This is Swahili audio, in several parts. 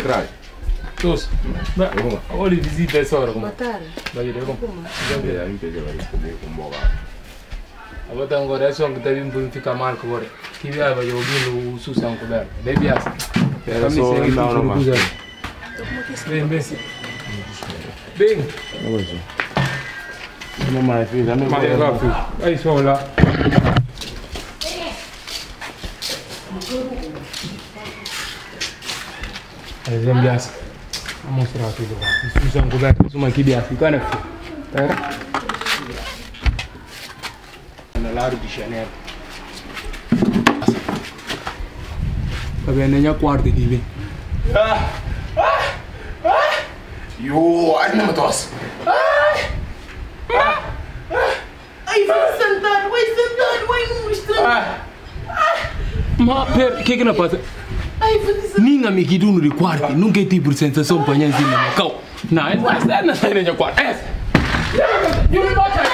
Trai. Tos. Ma oli visita e sora come. Matare. Vai dire come. Ya mi piace la kumboga. Agora agora é só que teve ficar mal agora. Que viava eu ouvindo o Susan coberto. Dei biasa. Era só não mais. Bem, bem. Bem. Não mais, filha, não Mais rápido. Aí só lá. Aí vem biasa. Vamos mostrar tudo lá. Susan coberto, uma que biasa. Cara, era. Na lado de Chanel. Va bene, ne quarti di lì. Yo, ai não tosse. Ai, vai sentar, vai mostrar. Ma perché che ne passa? Ai, vai sentar. Ninga mi chiede uno di quarti, non che tipo sensazione per niente ma cau. No, è non stai nel quarto. Io mi bossai.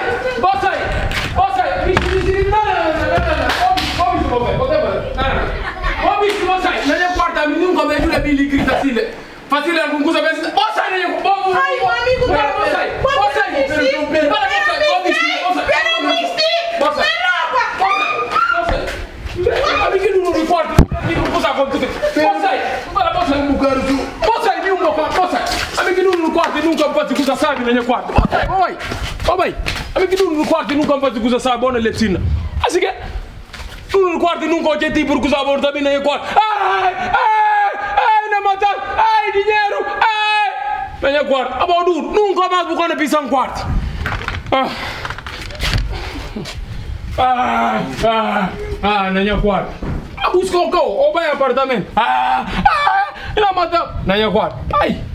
Nunca me giura Billy grita sile. Facile alcun cosa pensa. Bossai ne bossai. Ai, amigo, bossai. Amigo non ricordi. Amigo cosa con tutti. Bossai. Para bossai un bucaro tu. Bossai di un buco, bossai. Amigo non ricordi nunca fazzi cosa sabe nel quarto. Bossai, vai. Amigo non ricordi nunca fazzi cosa sabe buona lepsina. Assim que tu não guarda nunca o que tipo por usar borda bem na quarto. Ai, na matar. Ai, dinheiro. Ai. Na quarto. Abadu, nunca mais vou na pisar quarto. Na quarto. Busca o cão, ou vai apartamento. Na matar. Na quarto. Ai.